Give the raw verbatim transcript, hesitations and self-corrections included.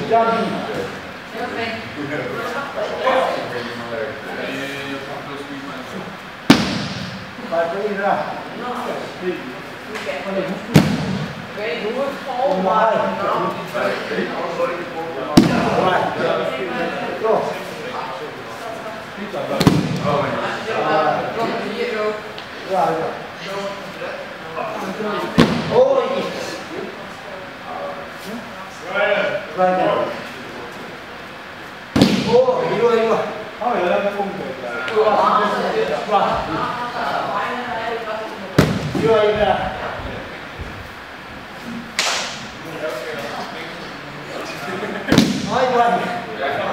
Jogging. Vai pra ele lá. Very good. Oh my God. Oh, yes. Right now. Oh, you are, you are. Oh, yeah, that's one good. You are in there. Nói quên.